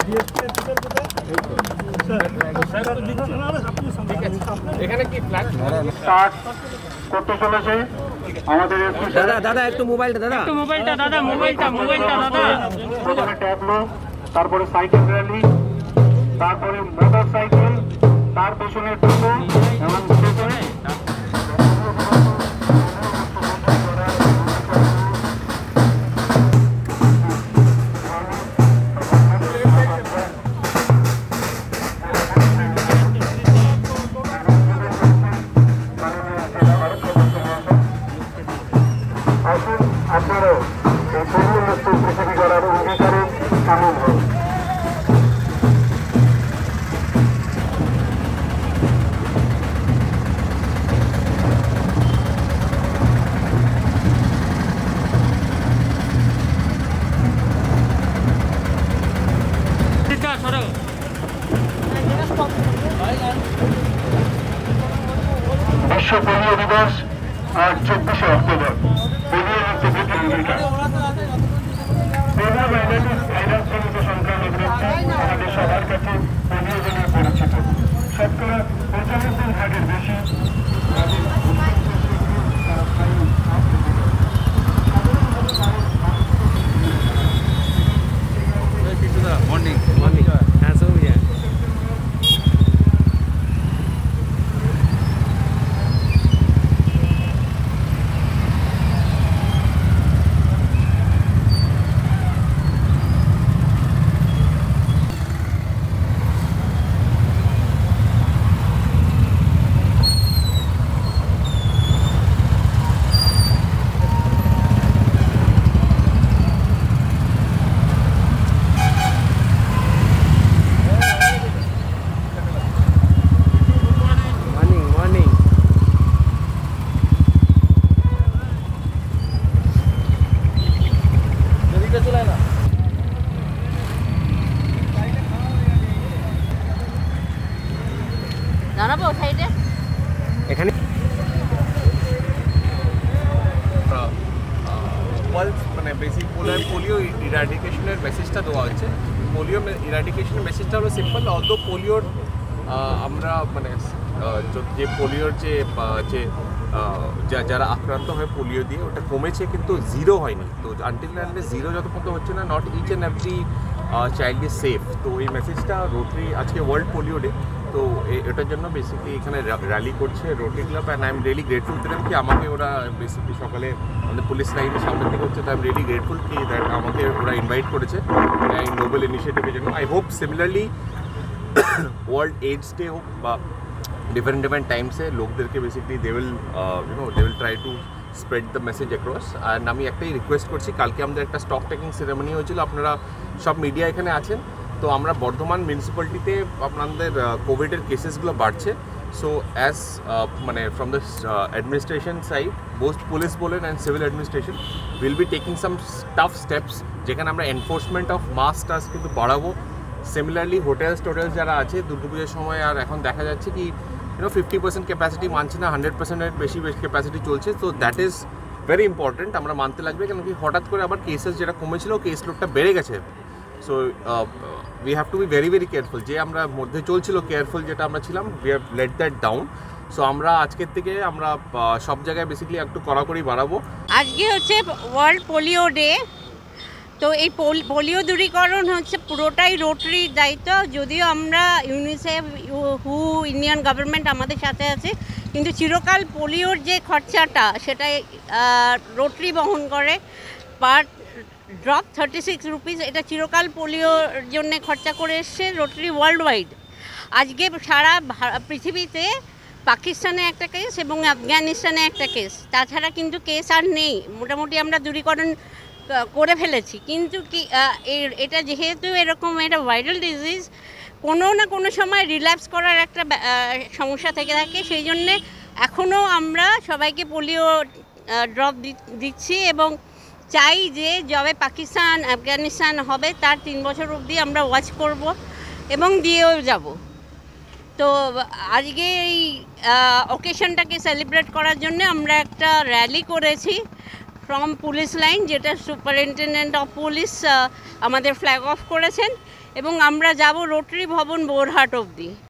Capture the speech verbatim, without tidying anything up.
এখানে কি flat start করতে চলেছে আমাদের দাদা দাদা একটু মোবাইলটা দাদা একটু মোবাইলটা দাদা মোবাইলটা মোবাইলটা দাদা প্রথমে ট্যাবলো তারপরে সাইকেল র্যালি তারপরে মোটর সাইকেল তার পেছনে টোটো এবং আপনারাও এই পরিবেশ পৃথিবী করার অঙ্গীকারে সামিল হন। বিশ্ব পোলিও দিবস আজ চব্বিশে অক্টোবর। পোলিও হচ্ছে দুটি অঙ্গীকার। পোলিও ভাইরাস ভাইরাস জনিত সংক্রামক রোগটি আমাদের সবার কাছে পোলিও বলে পরিচিত। শতকরা পঁচানব্বই ভাগের বেশি মর্নিং মর্নিং হ্যাঁ সব ইয়ে এখানে মানে বেসিক পোলিও ইরাডিকেশনের মেসেজটা দেওয়া হচ্ছে। পোলিও ইরাডিকেশনের মেসেজটা হলো সিম্পল, অত পোলিওর আমরা মানে যে পোলিওর যে যে যারা আক্রান্ত হয় পোলিও দিয়ে ওটা কমেছে কিন্তু জিরো হয়নি। তো আনটিল অ্যান্ড জিরো যত পর্যন্ত হচ্ছে না, not each and every child is safe. তো এই মেসেজটা রোটারি আজকে ওয়ার্ল্ড পোলিও ডে, তো এটার জন্য বেসিকলি এখানে র্যালি করছে Rotary club. And I am really grateful to them কি আমাকে ওরা বেসিকলি সকালে আমাদের পুলিশ লাইনের সামনে থেকে হচ্ছে, তো আই এম রিয়েলি গ্রেটফুল কি দ্যাট আমাকে ওরা ইনভাইট করেছে এই নোবেল ইনিশিয়েটিভের জন্য। I hope similarly world AIDS day হোক বা ডিফারেন্ট ডিফারেন্ট টাইমসে লোকদেরকে basically they will you know they will try to spread the message across. And আমি একটাই রিকোয়েস্ট করছি, কালকে আমাদের একটা স্টক টেকিং সেরেমনি হয়েছিল, আপনারা সব মিডিয়া এখানে আছেন। তো আমরা বর্ধমান মিউনিসিপ্যালিটিতে আপনাদের কোভিডের কেসেসগুলো বাড়ছে। সো অ্যাজ মানে from the administration side both police বলেন and civil administration will be taking some tough steps, যেখানে আমরা এনফোর্সমেন্ট অফ মাস্ক টাস্ক কিন্তু বাড়াবো। সিমিলারলি হোটেলস টোটেলস যারা আছে দুর্গাপুজোর সময় আর এখন দেখা যাচ্ছে কি ইউনো ফিফটি পার্সেন্ট ক্যাপাসিটি মানছে না, হান্ড্রেড পার্সেন্টের বেশি বেশি ক্যাপাসিটি চলছে। তো দ্যাট ইজ ভেরি ইম্পর্টেন্ট, আমরা মানতে লাগবে, কেন কি হঠাৎ করে আবার কেসেস যেটা কমেছিল কেস লোডটা বেড়ে গেছে। So we have to be very very careful, যে আমরা মধ্যে চলছিল কেয়ারফুল যেটা আমরা ছিলাম, we have let that down. So আমরা আজকের থেকে আমরা সব জায়গায় বেসিক্যালি একটু কড়াকড়ি বাড়াবো। আজকে হচ্ছে ওয়ার্ল্ড পোলিও ডে, তো এই পোলিও দূরীকরণ হচ্ছে পুরোটাই রোটারির দায়িত্ব। যদিও আমরা ইউনিসেফ হু ইন্ডিয়ান গভর্নমেন্ট আমাদের সাথে আছে, কিন্তু চিরকাল পোলিওর যে খরচাটা সেটা রোটারি বহন করে। Per drop thirty six rupees, এটা চিরকাল পোলিওর জন্য খরচা করে এসছে রোটারি ওয়ার্ল্ড ওয়াইড। আজকে সারা পৃথিবীতে পাকিস্তানে একটা কেস এবং আফগানিস্তানে একটা কেস, তাছাড়া কিন্তু কেস আর নেই। মোটামুটি আমরা দূরীকরণ করে ফেলেছি, কিন্তু কি এটা যেহেতু এরকম একটা ভাইরাল ডিজিজ, কোনো না কোনো সময় রিল্যাপস করার একটা সমস্যা থেকে থাকে। সেই জন্যে এখনও আমরা সবাইকে পোলিও ড্রপ দিচ্ছি এবং চাই যে যবে পাকিস্তান আফগানিস্তান হবে তার তিন বছর অবধি আমরা ওয়াচ করব এবং দিয়েও যাব। তো আজকে এই অকেশনটাকে সেলিব্রেট করার জন্য আমরা একটা র্যালি করেছি ফ্রম পুলিশ লাইন, যেটা সুপারিনটেন্ডেন্ট অফ পুলিশ আমাদের ফ্ল্যাগ অফ করেছেন, এবং আমরা যাব রোটারি ভবন বোরহাট অবধি।